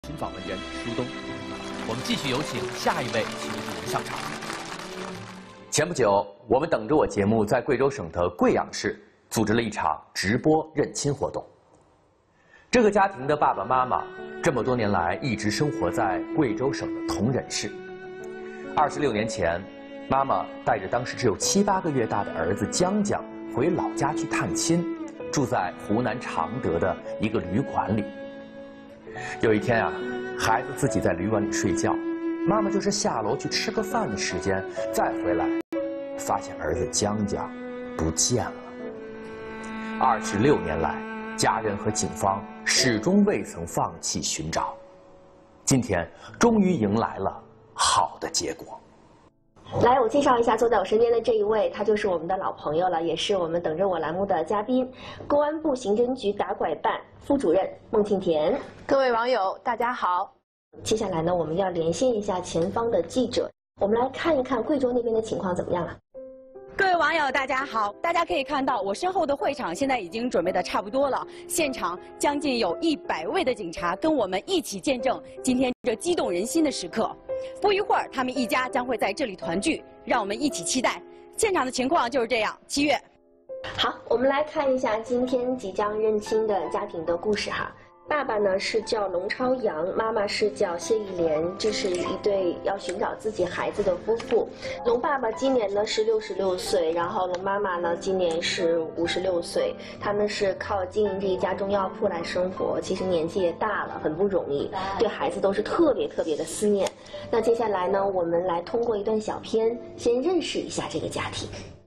新访问人舒东，我们继续有请下一位请主人上场。前不久，我们等着我节目在贵州省的贵阳市组织了一场直播认亲活动。这个家庭的爸爸妈妈这么多年来一直生活在贵州省的铜仁市。26年前，妈妈带着当时只有7、8个月大的儿子江江回老家去探亲，住在湖南常德的一个旅馆里。有一天啊，孩子自己在旅馆里睡觉，妈妈就是下楼去吃个饭的时间，再回来，发现儿子江江不见了。26年来，家人和警方始终未曾放弃寻找，今天终于迎来了好的结果。 来，我介绍一下坐在我身边的这一位，他就是我们的老朋友了，也是我们等着我栏目的嘉宾，公安部刑侦局打拐办副主任孟庆田。 各位网友，大家好。 接下来呢，我们要连线一下前方的记者，我们来看一看贵州那边的情况怎么样啊？ 各位网友，大家好！大家可以看到，我身后的会场现在已经准备的差不多了，现场将近有100位的警察跟我们一起见证今天这激动人心的时刻。不一会儿，他们一家将会在这里团聚，让我们一起期待。现场的情况就是这样。7月， 好，我们来看一下今天即将认亲的家庭的故事哈。爸爸呢是叫龙超阳，妈妈是叫谢玉莲，这是一对要寻找自己孩子的夫妇。龙爸爸今年呢是66岁，然后龙妈妈呢今年是56岁，他们是靠经营这一家中药铺来生活，其实年纪也大了，很不容易，对孩子都是特别的思念。那接下来呢，我们来通过一段小片，先认识一下这个家庭。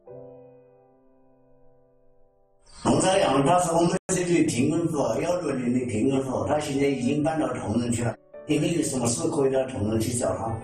龙超阳他是我们这里平安府106年的平安府，他现在已经搬到铜仁去了。你们有什么事可以到铜仁去找他。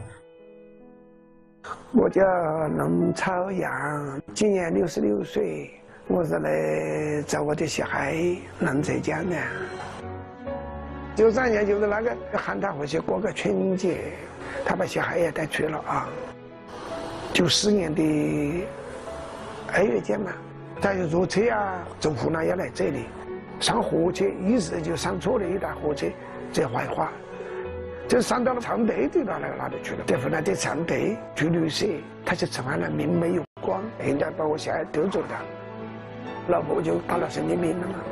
我叫龙超阳，今年66岁，我是来找我的小孩龙浙江的。93年就是那个喊他回去过个春节，他把小孩也带去了啊。94年的2月间嘛。他就坐车啊，从湖南要来这里，上火车一时就上错了一台火车，这坏话，就上到了常德的那里去了。在湖南的常德住旅社，他就成了命没有光，现在把我小孩丢走了，老婆就打了神经病了嘛。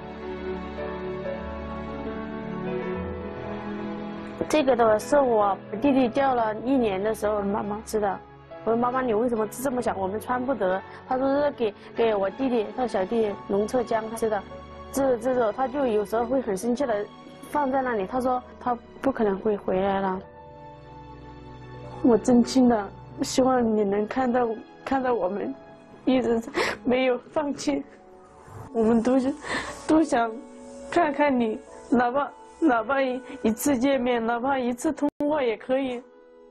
这个的是我弟弟掉了1年的时候，妈妈知道。我说妈妈，你为什么这么想？我们穿不得。他说是给我弟弟，他小弟龙浙江吃的。这种他就有时候会很生气的放在那里。他说他不可能会回来了。我真心的希望你能看到我们一直没有放弃，我们都想看看你，哪怕一次见面，哪怕一次通话也可以。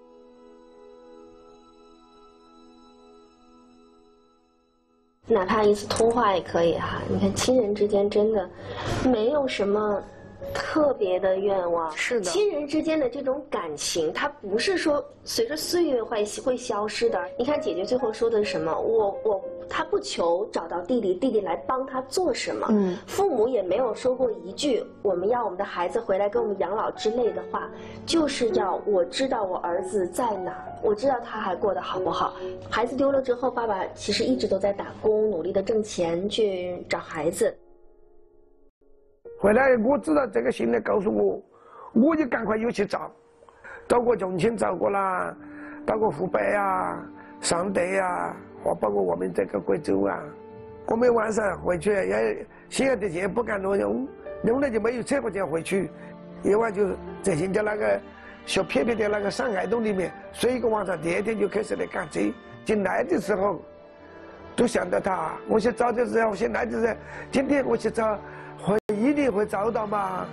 哪怕一次通话也可以哈。你看亲人之间真的没有什么特别的愿望， 是的， 亲人之间的这种感情，它不是说随着岁月会消失的。你看姐姐最后说的是什么？她不求找到弟弟，弟弟来帮她做什么。父母也没有说过一句我们要我们的孩子回来给我们养老之类的话，就是要我知道我儿子在哪儿，我知道他还过得好不好。孩子丢了之后，爸爸其实一直都在打工，努力的挣钱去找孩子。 回来我知道这个信来告诉我，我就赶快又去找，到过重庆找过啦，到过湖北啊、常德啊，包括我们这个贵州啊。我们晚上回去也心爱的钱不敢挪用，用了就没有车回钱回去，夜晚就在人家那个小偏僻的那个上海洞里面睡一个晚上，第2天就开始来赶车。进来的时候都想到他，我去找的时候，现在就是今天我去找。一定会找到吗？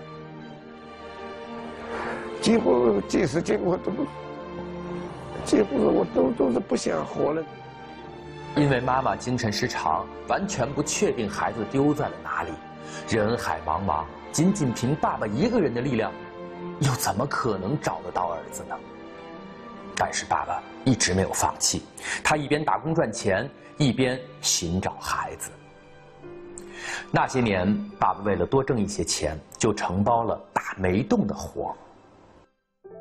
几乎几十天我都不，几乎我都是不想活了。 因为妈妈精神失常，完全不确定孩子丢在了哪里。人海茫茫，仅凭爸爸一个人的力量，又怎么可能找得到儿子呢？但是爸爸一直没有放弃，他一边打工赚钱，一边寻找孩子。那些年，爸爸为了多挣一些钱，就承包了打煤洞的活。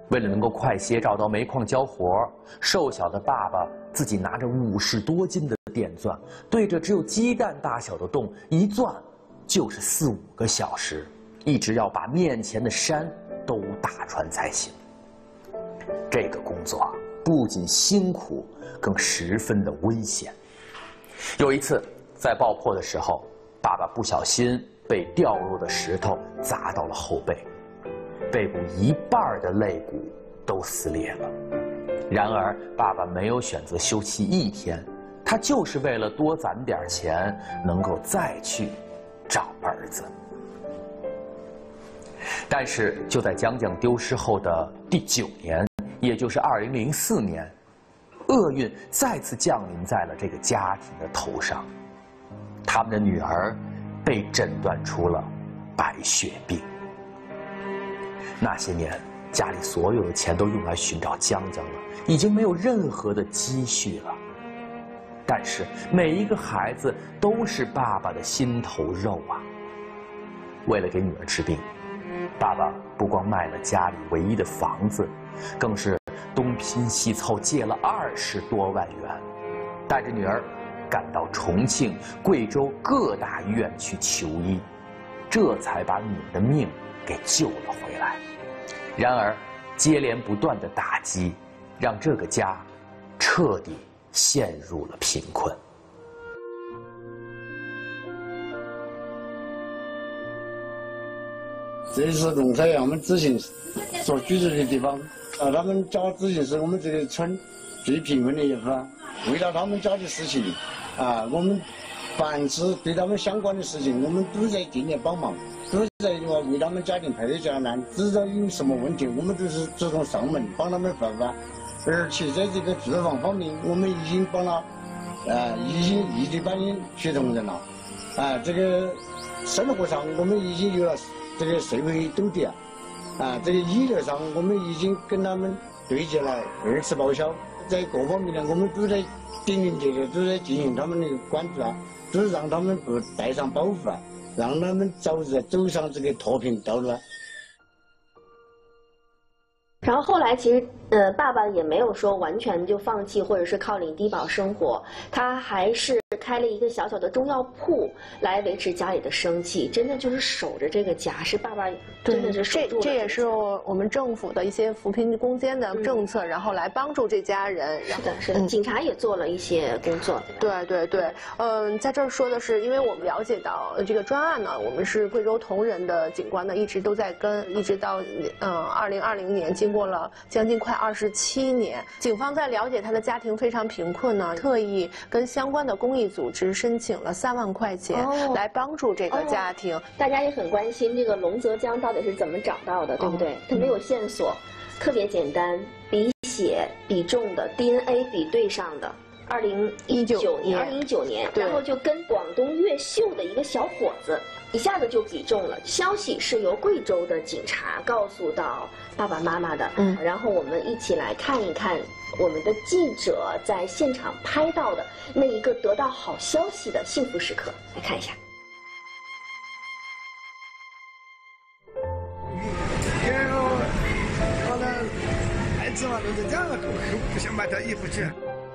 为了能够快些找到煤矿交活，瘦小的爸爸自己拿着50多斤的电钻，对着只有鸡蛋大小的洞一钻就是4、5个小时，一直要把面前的山都打穿才行。这个工作不仅辛苦，更十分的危险。有一次，在爆破的时候，爸爸不小心被掉落的石头砸到了后背，背部一半的肋骨都撕裂了。然而，爸爸没有选择休息1天，他就是为了多攒点钱，能够再去找儿子。但是，就在将将丢失后的第9年，也就是2004年，厄运再次降临在了这个家庭的头上。他们的女儿被诊断出了白血病。那些年，家里所有的钱都用来寻找将将了，已经没有任何的积蓄了。但是每一个孩子都是爸爸的心头肉啊！为了给女儿治病，爸爸不光卖了家里唯一的房子，更是东拼西凑借了20多万元，带着女儿赶到重庆、贵州各大医院去求医，这才把女儿的命给救了回来。然而，接连不断的打击，让这个家彻底陷入了贫困。 这是龙山阳们自行所居住的地方啊，他们家自行是我们这个村最贫困的一户啊。为了他们家的事情啊，我们凡是对他们相关的事情，我们都在尽力帮忙，都在为他们家庭排忧解难。知道有什么问题，我们都是主动上门帮他们办法。而且在这个住房方面，我们已经帮了已经异地办理学童人了啊。这个生活上我们已经有了这个社会兜底啊，这个医疗上我们已经跟他们对接了2次报销。在各方面呢，我们都在顶顶节节都在进行他们的关注啊，都是让他们不带上包袱啊，让他们早日走上这个脱贫道路啊。 然后后来其实爸爸也没有说完全就放弃，或者是靠领低保生活，他还是开了一个小小的中药铺来维持家里的生计，真的就是守着这个家，是爸爸真的是守住了。 这也是我们政府的一些扶贫攻坚的政策，然后来帮助这家人。 是的，是的，警察也做了一些工作。 对对对，在这儿说的是，因为我们了解到这个专案呢，我们是贵州铜仁的警官呢，一直都在跟，一直到2020年，经过了将近快27年，警方在了解他的家庭非常贫困呢，特意跟相关的公益组织申请了3万块钱来帮助这个家庭。 大家也很关心这个龙泽江到底是怎么找到的，对不对？它没有线索，特别简单，笔血比重的 DNA 比对上的。2019年，然后就跟广东越秀的一个小伙子一下子就比中了。消息是由贵州的警察告诉到爸爸妈妈的。然后我们一起来看一看我们的记者在现场拍到的那一个得到好消息的幸福时刻，来看一下。 我的孩子嘛都是这样的，不想买套衣服去。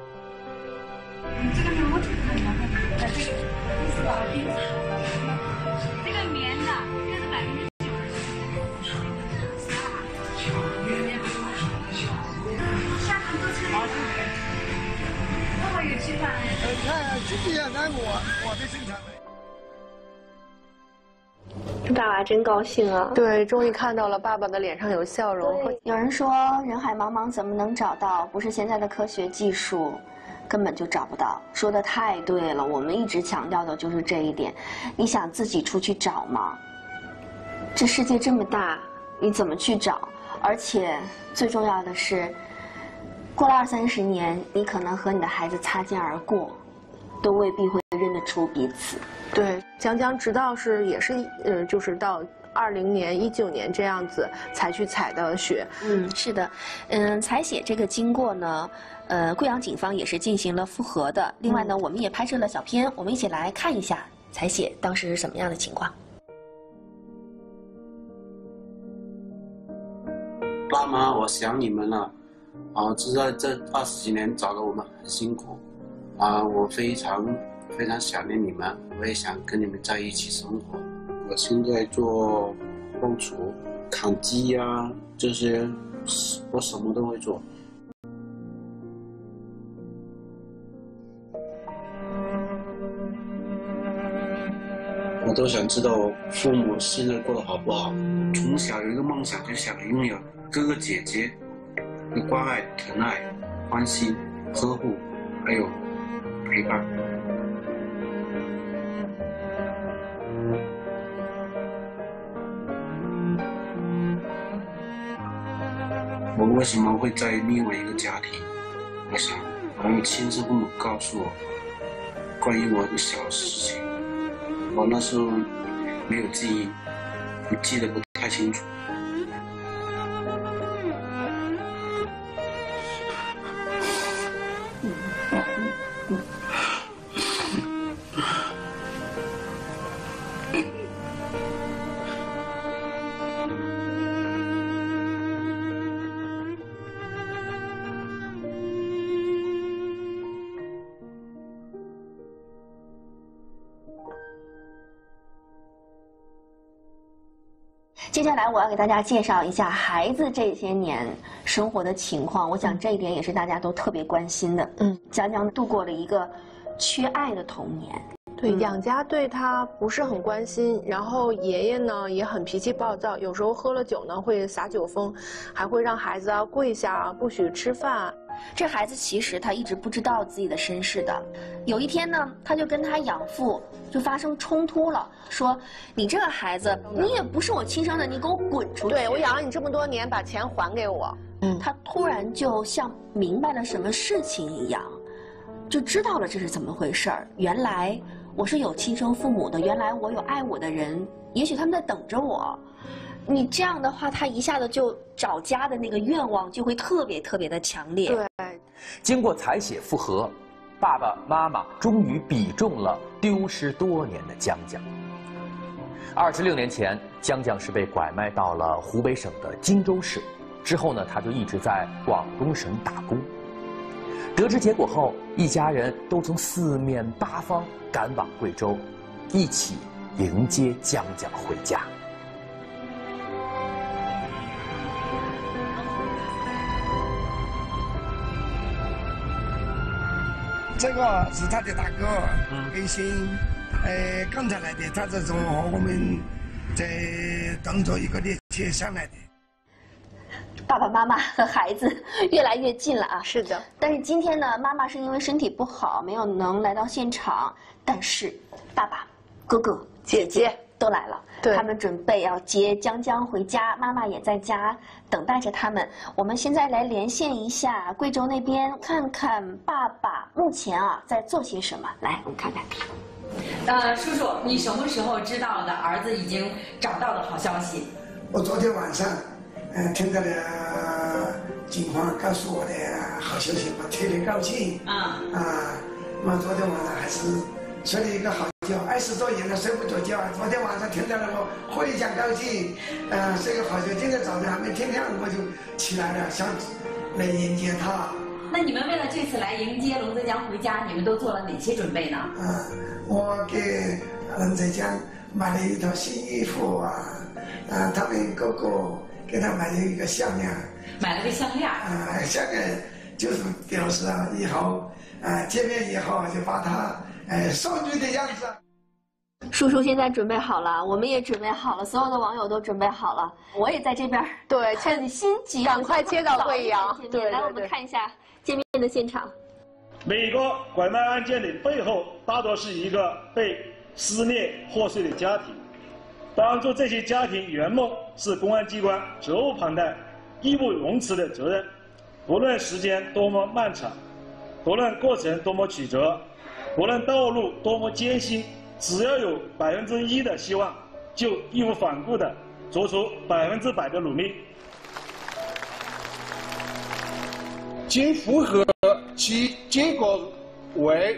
这个棉我去看一下，这个是保冰茶，这个棉的，这个是90%。下场做成我有计划。 看自己也来我的生产。 爸爸真高兴啊！ 对，终于看到了爸爸的脸上有笑容。 有人说人海茫茫怎么能找到？不是现在的科学技术根本就找不到。说的太对了，我们一直强调的就是这一点。你想自己出去找吗？这世界这么大，你怎么去找？而且最重要的是，过了20-30年，你可能和你的孩子擦肩而过，都未必会认得出彼此。 对，江江直到也是就是到20年、19年这样子才去采的血。 是的，采血这个经过呢，贵阳警方也是进行了复核的。另外呢，我们也拍摄了小片，我们一起来看一下采血当时是什么样的情况。 爸妈，我想你们了。知道这20几年找了我们很辛苦，我非常想念你们，我也想跟你们在一起生活。我现在做后厨、砍鸡啊这些，我什么都会做。我都想知道我父母现在过得好不好。从小有一个梦想，就想拥有哥哥姐姐的关爱、疼爱、关心、呵护，还有陪伴。我为什么会在另外一个家庭？我想，我用亲生父母告诉我关于我的小事情。我那时候没有记忆，我记得不太清楚。 接下来我要给大家介绍一下孩子这些年生活的情况，我想这一点也是大家都特别关心的。江江度过了一个缺爱的童年。 对，养家对他不是很关心，然后爷爷呢也很脾气暴躁，有时候喝了酒呢会撒酒疯，还会让孩子跪下，不许吃饭。 这孩子其实他一直不知道自己的身世的。有一天呢，他就跟他养父就发生冲突了，说：“你这个孩子，你也不是我亲生的，你给我滚出去！ 对，我养了你这么多年，把钱还给我。” 他突然就像明白了什么事情一样，就知道了这是怎么回事儿。原来我是有亲生父母的，原来我有爱我的人，也许他们在等着我。你这样的话，他一下子就找家的那个愿望就会特别的强烈。 对， 经过采血复核，爸爸妈妈终于比中了丢失多年的江江。26年前，江江是被拐卖到了湖北省的荆州市，之后呢，他就一直在广东省打工。得知结果后，一家人都从四面八方赶往贵州，一起迎接江江回家。 这个是他的大哥北新，刚才来的，他是从我们在当做一个列车上来的。 爸爸妈妈和孩子越来越近了啊！ 是的。 但是今天呢，妈妈是因为身体不好，没有能来到现场，但是爸爸、哥哥、姐姐都来了。 对， 他们准备要接江江回家，妈妈也在家等待着他们。我们现在来连线一下贵州那边，看看爸爸目前在做些什么。来，我们看看。 叔叔，你什么时候知道的儿子已经找到的好消息？ 我昨天晚上，听到了警方告诉我的好消息，我特别高兴。我昨天晚上还是睡了一个好觉，20多年了睡不着觉。昨天晚上听到了我非常高兴，睡个好觉。今天早上还没天亮我就起来了，想来迎接他。 那你们为了这次来迎接龙泽江回家，你们都做了哪些准备呢？ 我给龙泽江买了一套新衣服他们哥哥给他买了一个项链。 买了个项链。 项链就是表示以后见面以后就把他送去的样子。 叔叔现在准备好了，我们也准备好了，所有的网友都准备好了，我也在这边。 对， 很心急， 赶快接到贵阳。 对，来我们看一下见面的现场。 每个拐卖案件的背后，大多是一个被撕裂破碎的家庭。帮助这些家庭圆梦，是公安机关责无旁贷、义不容辞的责任。不论时间多么漫长，不论过程多么曲折，不论道路多么艰辛，只要有1%的希望，就义无反顾地做出100%的努力。 经复核，其结果为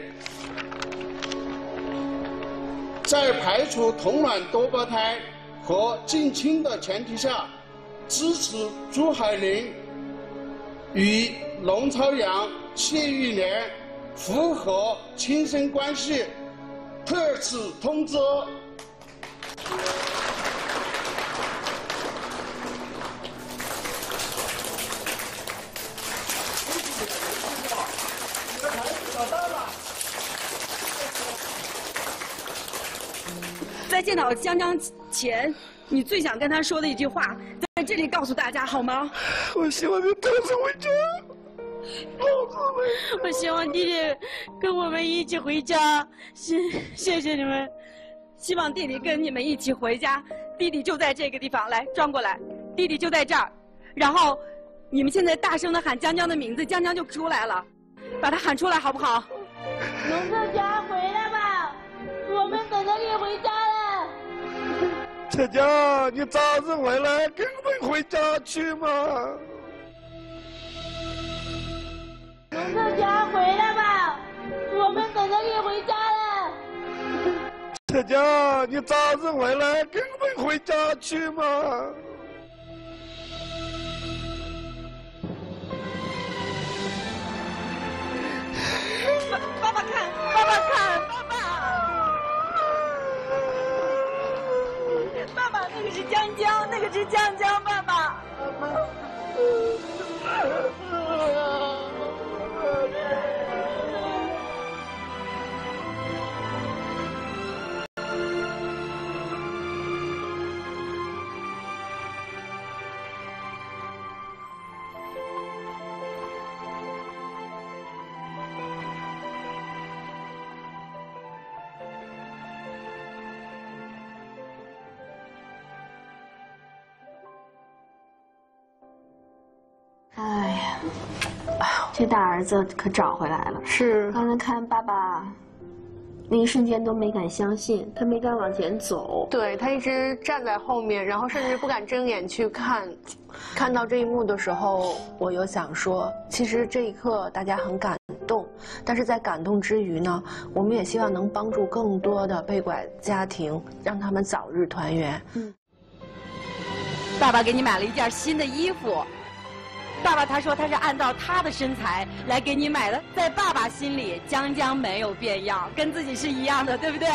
在排除同卵多胞胎和近亲的前提下， 支持朱海林与龙朝阳、谢玉莲复合亲生关系，特此通知。 在见到江江前，你最想跟他说的一句话，在这里告诉大家好吗？ 我希望他同时回家。 我希望弟弟跟我们一起回家，谢谢你们。 希望弟弟跟你们一起回家。弟弟就在这个地方，来转过来，弟弟就在这儿。然后，你们现在大声的喊江江的名字，江江就出来了，把他喊出来好不好？ 龙特江回来吧，我们等着你回家了。 佳佳，你早日回来，跟我们回家去嘛。 龙特江回来吧，我们等着你回家了。 佳佳，你早日回来，跟我们回家去嘛。 爸爸看，爸爸看，爸爸。爸爸，那个是江江，那个是江江，爸爸。 哎呀，这大儿子可找回来了。 是， 刚才看爸爸，那一瞬间都没敢相信，他没敢往前走。 对，他一直站在后面，然后甚至不敢睁眼去看。看到这一幕的时候，我有想说，其实这一刻大家很感动，但是在感动之余呢，我们也希望能帮助更多的被拐家庭，让他们早日团圆。 爸爸给你买了一件新的衣服。爸爸他说他是按照他的身材来给你买的，在爸爸心里，江江没有变样，跟自己是一样的，对不对？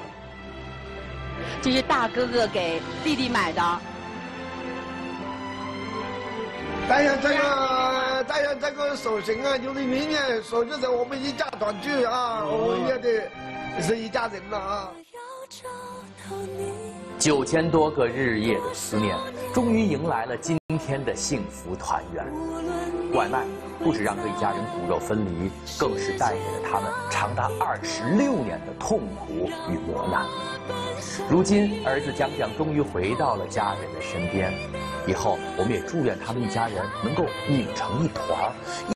这是大哥哥给弟弟买的。 但愿这个手型啊，就是明年说就是我们一家团聚啊，我们也得是一家人了啊。 9000多个日夜的思念，终于迎来了今天的幸福团圆。拐卖不止让这一家人骨肉分离，更是带给了他们长达26年的痛苦与磨难。如今，儿子江江终于回到了家人的身边。以后，我们也祝愿他们一家人能够拧成一团，